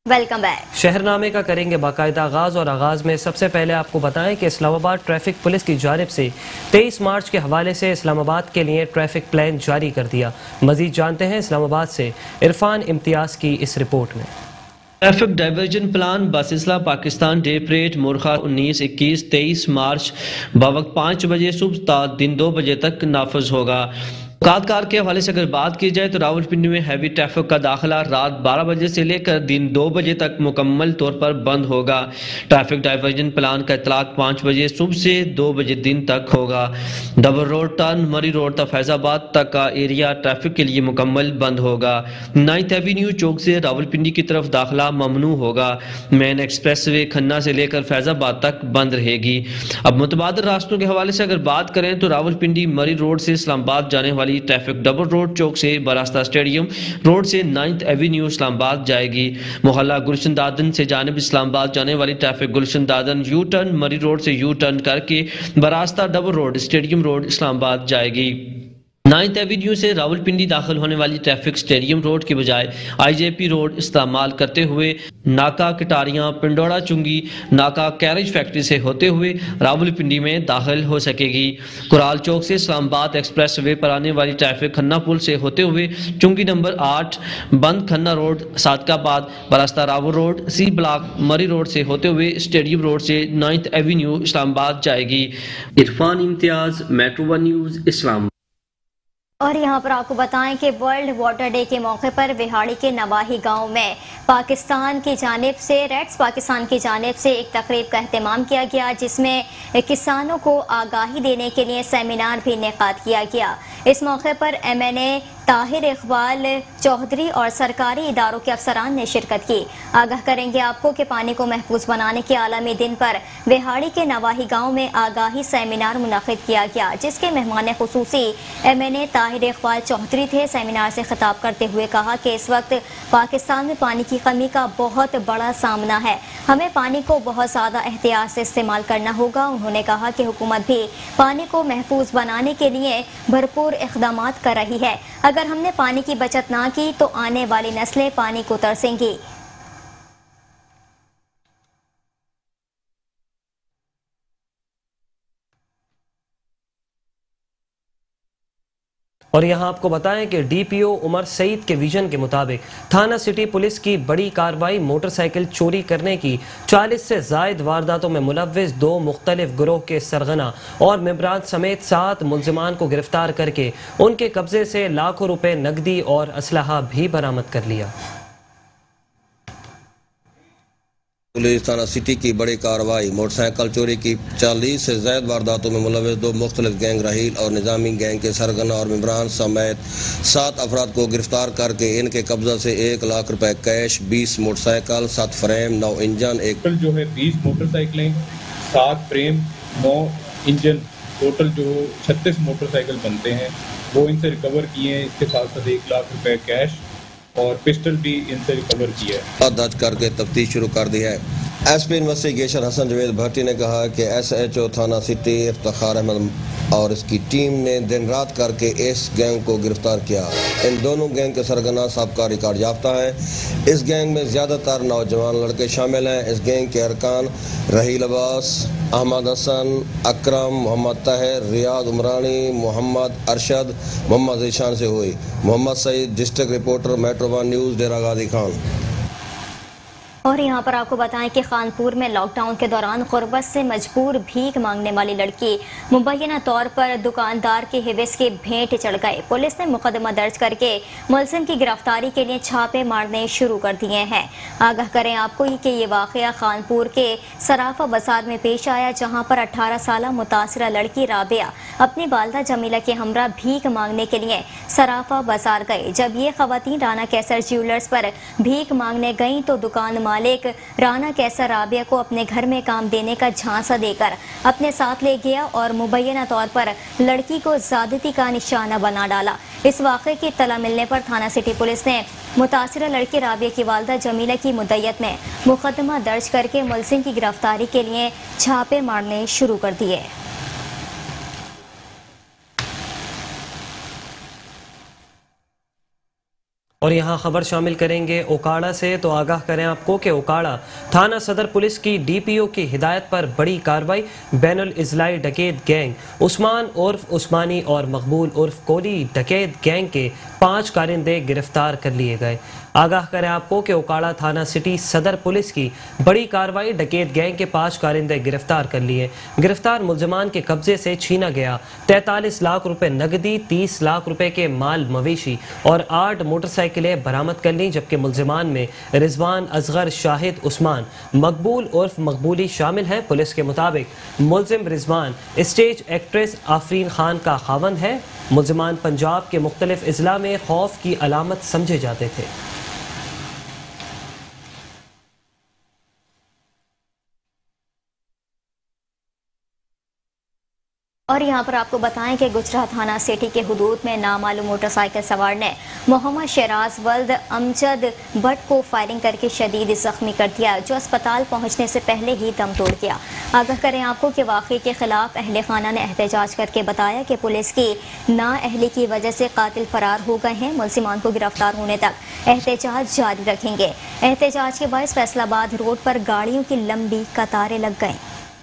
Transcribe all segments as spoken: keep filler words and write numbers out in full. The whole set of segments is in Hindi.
Welcome back. शहरनामे का करेंगे बाकायदा आगाज और आगाज में सबसे पहले आपको बताएं कि इस्लामाबाद ट्रैफिक पुलिस की जानिब से तेईस मार्च के हवाले से इस्लामाबाद के लिए ट्रैफिक प्लान जारी कर दिया। मजीद जानते हैं इस्लामाबाद से इरफान इम्तियाज की इस रिपोर्ट में। ट्रैफिक डाइवर्जन प्लान बसिस्ला पाकिस्तान डे परेड मुरखा उन्नीस इक्कीस तेईस मार्च बवक्त पाँच बजे सुबह दिन दो बजे तक नाफज होगा। कादकार के हवाले से अगर बात की जाए तो रावलपिंडी में हैवी ट्रैफिक का दाखिला रात बारह बजे से लेकर दिन दो बजे तक मुकम्मल तौर पर बंद होगा। ट्रैफिक डाइवर्जन प्लान का इतलाक पाँच बजे सुबह से दो बजे दिन तक होगा। Double road turn Murree road तक फैजाबाद तक का एरिया ट्रैफिक के लिए मुकम्मल बंद होगा। नाइन्थ एवेन्यू चौक से रावलपिंडी की तरफ दाखिला ममनू होगा। मेन एक्सप्रेस वे खन्ना से लेकर फैजाबाद तक बंद रहेगी। अब मुतबादल रास्तों के हवाले से अगर बात करें तो रावलपिंडी मरी रोड से इस्लामाबाद जाने वाली ट्रैफिक डबल रोड चौक से बरास्ता स्टेडियम रोड से नाइन्थ एवेन्यू इस्लामाबाद जाएगी। मोहल्ला गुलशन दादन से जानिब इस्लामाबाद जाने वाली traffic Gulshan Dadan U turn Murree road से यू टर्न करके बरास्ता double road stadium road Islamabad जाएगी। नाइन्थ एवेन्यू से रावलपिंडी दाखिल होने वाली ट्रैफिक स्टेडियम रोड की बजाय आईजेपी रोड इस्तेमाल करते हुए नाका कटारियां पिंडोड़ा चुंगी नाका कैरेज फैक्ट्री से होते हुए रावलपिंडी में दाखिल हो सकेगी। कुराल चौक से इस्लामाबाद एक्सप्रेस वे पर आने वाली ट्रैफिक खन्ना पुल से होते हुए चुंगी नंबर आठ बंद खन्ना रोड सादकाबाद बरास्ता Rawal road C block Murree road से होते हुए स्टेडियम रोड से नाइन्थ एवेन्यू इस्लामाबाद जाएगी। Irfan Imtiaz, metro one news, Islam. और यहाँ पर आपको बताएं कि वर्ल्ड वाटर डे के मौके पर विहाड़ी के नवाही गांव में पाकिस्तान की जानिब से रेड्स पाकिस्तान की जानिब से एक तकरीब का एहतमाम किया गया, जिसमें किसानों को आगाही देने के लिए सेमिनार भी इनेकाद किया गया। इस मौके पर M N A Tahir Iqbal Chaudhry और सरकारी इदारों के अफसरान ने शिरकत की। आगाह करेंगे आपको कि पानी को महफूज बनाने के आलमी दिन पर विहाड़ी के नवाही गाँव में आगाही सेमिनार मुनक़िद किया गया, जिसके मेहमान खुसूसी M N A Tahir Iqbal Chaudhry थे। सेमिनार से खिताब करते हुए कहा कि इस वक्त पाकिस्तान में पानी की कमी का बहुत बड़ा सामना है, हमें पानी को बहुत ज़्यादा एहतियात से इस्तेमाल करना होगा। उन्होंने कहा कि हुकूमत भी पानी को महफूज बनाने के लिए भरपूर इक़दामात कर रही है। अगर हमने पानी की बचत ना की तो आने वाली नस्लें पानी को तरसेंगी। और यहाँ आपको बताएं कि D P O Umar Saeed के विजन के मुताबिक थाना सिटी पुलिस की बड़ी कार्रवाई मोटरसाइकिल चोरी करने की चालीस से जायद वारदातों में मुलव्विस दो मुख्तलिफ गिरोह के सरगना और मेंबरान समेत सात मुलजिमान को गिरफ्तार करके उनके कब्जे से लाखों रुपए नकदी और असलहा भी बरामद कर लिया। पुलिस थाना सिटी की बड़ी कार्रवाई मोटरसाइकिल चोरी की चालीस से ज्यादा वारदातों में मुलव्विस दो मुख्तलिफ गैंग राहील और निजामी गैंग के सरगना और मेंबरान समेत सात अफराद को गिरफ्तार करके इनके कब्जा से एक लाख रुपए कैश, बीस मोटरसाइकिल, सात फ्रेम, नौ इंजन, एक जो है बीस मोटरसाइकिलें, सात फ्रेम, नौ इंजन, टोटल जो छत्तीस मोटरसाइकिल बनते हैं वो इनसे रिकवर किए हैं। इसके साथ साथ एक लाख रुपए कैश और पिस्टल भी इनसे रिकवर किया है। दर्ज करके तफ्तीश शुरू कर दी है। S P investigation Hasan Javed Bhatti ने कहा कि एस एच ओ थाना सिटी इफ्तिखार अहमद और इसकी टीम ने दिन रात करके इस गैंग को गिरफ्तार किया। इन दोनों गैंग के सरगना सबका रिकॉर्ड याफ्ता है। इस गैंग में ज़्यादातर नौजवान लड़के शामिल हैं। इस गैंग के अरकान रहील अब्बास, अहमद हसन, अकरम, मोहम्मद ताहिर, रियाद उमरानी, मोहम्मद अरशद, मोहम्मद ईशान से हुई। Muhammad Saeed, district reporter, metro one news, Dera Ghazi Khan. और यहाँ पर आपको बताएं कि खानपुर में लॉकडाउन के दौरान गुर्बत से मजबूर भीख मांगने वाली लड़की मुबैना तौर पर दुकानदार के हिविस के भेंट चढ़ गए। पुलिस ने मुकदमा दर्ज करके मुलजिम की गिरफ्तारी के लिए छापे मारने शुरू कर दिए हैं। आगाह करें आपको कि ये वाक़या खानपुर के सराफा बाजार में पेश आया, जहाँ पर अठारह साल मुतासरा लड़की राबिया अपनी वालदा जमीला के हमरा भीख मांगने के लिए सराफा बाजार गए। जब ये खवातीन राना कैसर ज्वेलर्स पर भीख मांगने गईं तो दुकान मालिक राना कैसर राबिया को अपने घर में काम देने का झांसा देकर अपने साथ ले गया और मुबैना तौर पर लड़की को ज़्यादती का निशाना बना डाला। इस वाक़े की इत्तला मिलने पर थाना सिटी पुलिस ने मुतासिरा लड़की राबिया की वालदा जमीला की मुद्दत में मुकदमा दर्ज करके मुलजिम की गिरफ्तारी के लिए छापे मारने शुरू कर दिए। और यहाँ खबर शामिल करेंगे ओकाड़ा से, तो आगाह करें आपको कि ओकाड़ा थाना सदर पुलिस की डीपीओ की हिदायत पर बड़ी कार्रवाई। बैनुल इजलाई डकैत गैंग उस्मान उर्फ उस्मानी और मकबूल उर्फ कोली डकैत गैंग के पाँच कारिंदे गिरफ्तार कर लिए गए। आगाह करें आपको कि ओकाड़ा थाना सिटी सदर पुलिस की बड़ी कार्रवाई, डकैत गैंग के पाँच कारिंदे गिरफ्तार कर लिए। गिरफ्तार मुलजमान के कब्जे से छीना गया तैंतालीस लाख रुपए नकदी, तीस लाख रुपए के माल मवेशी और आठ मोटरसाइकिलें बरामद कर ली, जबकि मुलजमान में रिजवान, असगर, शाहिद, उस्मान, मकबूल उर्फ मकबूली शामिल हैं। पुलिस के मुताबिक मुलजिम रिजवान स्टेज एक्ट्रेस आफरीन खान का खावंद है। मुलजमान पंजाब के मुख्तलिफ अजला में खौफ की अलामत समझे जाते थे। और यहाँ पर आपको बताएं कि गुजरात थाना सिटी के हुदूद में नामालूम मोटरसाइकिल सवार ने मोहम्मद शराज वल्द अमजद भट्ट को फायरिंग करके शदीद जख्मी कर दिया, जो अस्पताल पहुँचने से पहले ही दम तोड़ गया। आगाह करें आपको कि वाक़े के खिलाफ अहले खाना ने एहतजाज करके बताया कि पुलिस की नाअहली की वजह से कातिल फरार हो गए हैं। मुलजिमान को गिरफ्तार होने तक एहतजाज जारी रखेंगे। एहतजाज के बायस फैसलाबाद रोड पर गाड़ियों की लंबी कतारें लग गईं।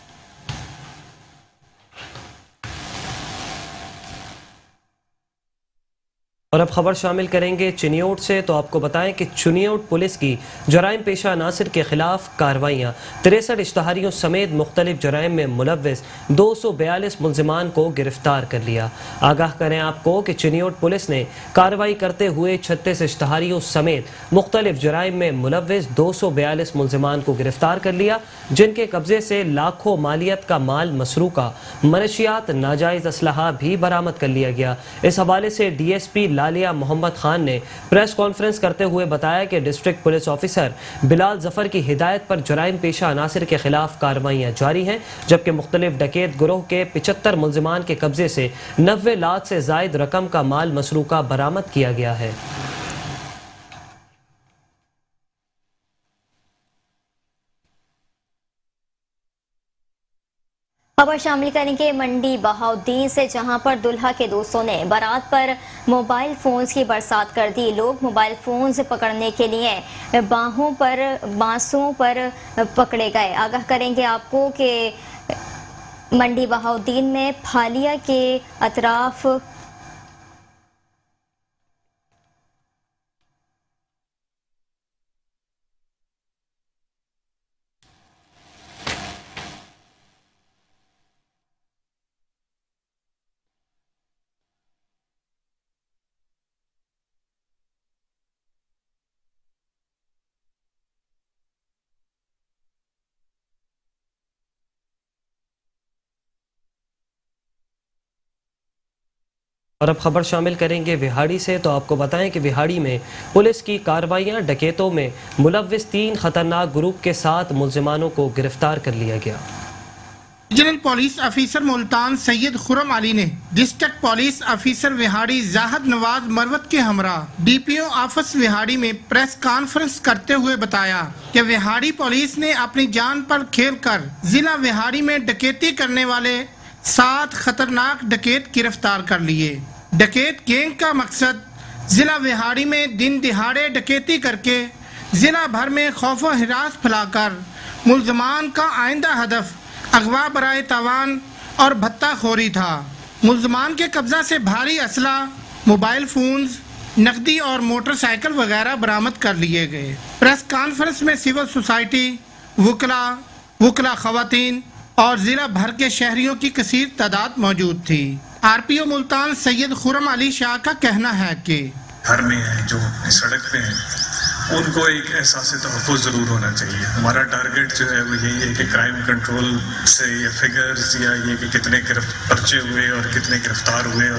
और अब खबर शामिल करेंगे चिनियोट से, तो आपको बताएं कि चिनियोट पुलिस की जराइम पेशा अनासर के खिलाफ कार्रवाइयाँ, तिरसठ इश्तहारियों समेत मुख्तलिफ जराइम में मुलव्विस दो सौ बयालीस मुलजिमान को गिरफ्तार कर लिया। आगाह करें आपको कि चिनियोट पुलिस ने कार्रवाई करते हुए छत्तीस इश्तहारियों समेत मुख्तलिफ जराइम में मुलव्विस दो सौ बयालीस मुलजिमान को गिरफ्तार कर लिया, जिनके कब्जे से लाखों मालियत का माल मसरूका, मनशियात, नाजायज असलहा भी बरामद कर लिया गया। इस हवाले से डी एस पी लालिया मोहम्मद खान ने प्रेस कॉन्फ्रेंस करते हुए बताया कि district police officer Bilal Zafar की हिदायत पर जराइम पेशा अनासर के खिलाफ कार्रवाइयाँ जारी हैं, जबकि मुख्तलिफ डकैत गिरोह के पिछहत्तर मुलजिमान के कब्जे से नब्बे लाख से जायद रकम का माल मसरूका बरामद किया गया है। खबर शामिल करेंगे मंडी बहाउद्दीन से, जहां पर दुल्हा के दोस्तों ने बारात पर मोबाइल फ़ोन्स की बरसात कर दी। लोग मोबाइल फ़ोन्स पकड़ने के लिए बाहों पर, बांसों पर पकड़े गए। आगाह करेंगे आपको कि मंडी बहाउद्दीन में फालिया के अतराफ और अब खबर शामिल करेंगे विहाड़ी से, तो आपको बताएं कि विहाड़ी में पुलिस की कार्रवाइयां, डकैतों में मुलव्विस तीन खतरनाक ग्रुप के साथ मुलजिमानों को गिरफ्तार कर लिया गया। Regional police officer Multan Syed Khurram Ali ने district police officer Vehari Zahid Nawaz Marwat के हमरा डीपीओ ऑफिस विहाड़ी में प्रेस कॉन्फ्रेंस करते हुए बताया कि विहाड़ी पुलिस ने अपनी जान पर खेल कर जिला विहाड़ी में डकैती करने वाले सात खतरनाक डकैत गिरफ्तार कर लिए। डकैत गैंग का मकसद जिला विहाड़ी में दिन दिहाड़े डकैती करके जिला भर में खौफ व हिरास फैलाकर मुलजमान का आइंदा हदफ अगवा बराए तावान और भत्ताखोरी था। मुलजमान के कब्जा से भारी असला, मोबाइल फोन्स, नकदी और मोटरसाइकिल वगैरह बरामद कर लिए गए। प्रेस कॉन्फ्रेंस में सिविल सोसाइटी, वकला, वकला खवातीन और जिला भर के शहरियों की कसीर तादाद मौजूद थी। आरपीओ मुल्तान सैयद खुरम अली शाह का कहना है कि घर में है जो सड़क पे हैं, उनको एक एहसास तहफ़्फ़ुज़ ज़रूर होना चाहिए। हमारा टारगेट जो है वो यही है कि क्राइम कंट्रोल से ये फिगर्स या ये कि कितने पर्चे हुए और कितने गिरफ्तार हुए,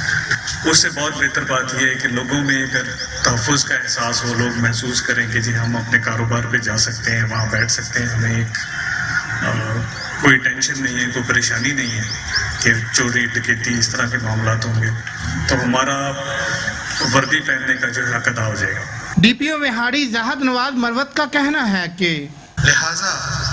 और उससे बहुत बेहतर बात यह है कि लोगों में अगर तहफ़्फ़ुज़ का एहसास हो, लोग महसूस करें कि जी हम अपने कारोबार पे जा सकते हैं, वहाँ बैठ सकते हैं, हमें एक आ, कोई टेंशन नहीं है, कोई परेशानी नहीं है कि चोरी डकैती इस तरह के मामला होंगे, तो हमारा वर्दी पहनने का जो है हक अदा हो जाएगा। डीपीओ विहाड़ी जाहिद नवाज मरवत का कहना है कि लिहाजा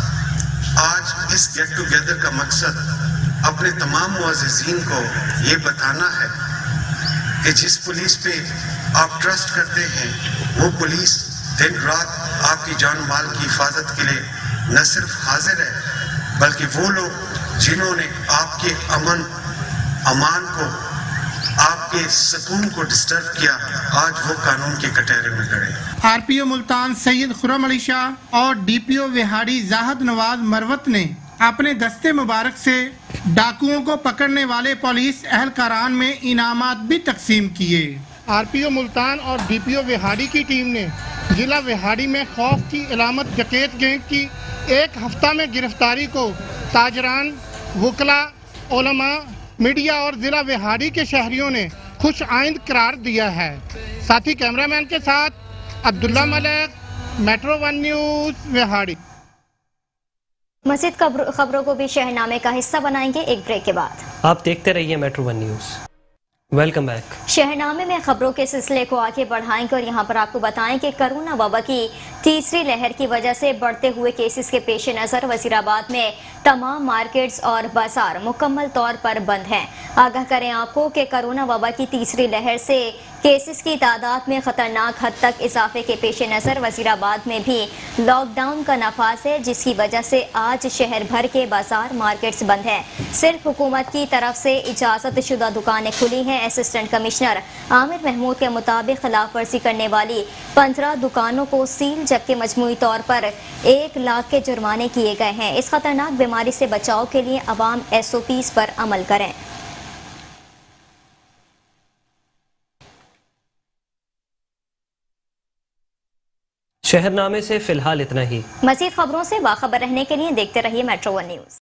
आज इस गेट टुगेदर का मकसद अपने तमाम मुअज़्ज़िज़ीन को ये बताना है कि जिस पुलिस पे आप ट्रस्ट करते हैं, वो पुलिस दिन रात आपकी जान माल की हिफाजत के लिए न सिर्फ हाजिर है, बल्कि वो लोग जिन्होंने आपके अमन अमान को, आपके सुकून को डिस्टर्ब किया, आज वो कानून के कटहरे में गए। आरपीओ मुल्तान सैयद खुर्रम अली शाह और डीपीओ विहाड़ी जाहद नवाज मरवत ने अपने दस्ते मुबारक से डाकुओं को पकड़ने वाले पुलिस एहलकारान में इनामात भी तकसीम किए। आरपीओ मुल्तान और डीपीओ विहाड़ी की टीम ने जिला विहाड़ी में खौफ की अलामत डकैत गैंग की एक हफ्ता में गिरफ्तारी को ताजरान, वकला, उलमा, मीडिया और जिला विहाड़ी के शहरियों ने खुश आइंद करार दिया है। साथी कैमरामैन के साथ Abdullah Malik, metro one news Vehari. मज़ीद खबरों को भी शहरनामे का हिस्सा बनाएंगे एक ब्रेक के बाद। आप देखते रहिए metro one news. Welcome back. शहरनामे में खबरों के सिलसिले को आगे बढ़ाएंगे और यहाँ पर आपको बताएं कि कोरोना वबा की तीसरी लहर की वजह से बढ़ते हुए केसेस के पेश नज़र वजीराबाद में तमाम मार्केट्स और बाजार मुकम्मल तौर पर बंद हैं। आगाह करें आपको कि कोरोना वबा की तीसरी लहर से केसेस की तादाद में खतरनाक हद तक इजाफे के पेश नज़र वजीराबाद में भी लॉकडाउन का नफाज है, जिसकी वजह से आज शहर भर के बाजार मार्केट्स बंद हैं। सिर्फ हुकूमत की तरफ से इजाज़त शुदा दुकानें खुली हैं। असिस्टेंट कमिश्नर आमिर महमूद के मुताबिक खिलाफ वर्जी करने वाली पंद्रह दुकानों को सील, जबकि मजमूई तौर पर एक लाख के जुर्माने किए गए हैं। इस खतरनाक बीमारी से बचाव के लिए अवाम एस ओ पीज़ पर अमल करें। शहरनामे से फिलहाल इतना ही। मज़ीद खबरों से बाखबर रहने के लिए देखते रहिए मेट्रो वन न्यूज।